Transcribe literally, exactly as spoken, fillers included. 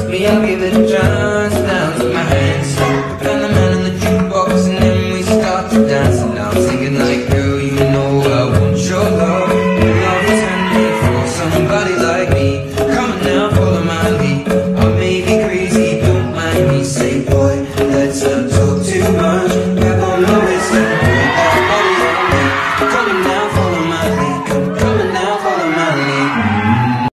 me, I'll give it a chance. Now take my hands, put on the man in the jukebox, and then we start to dance. And I'm singing like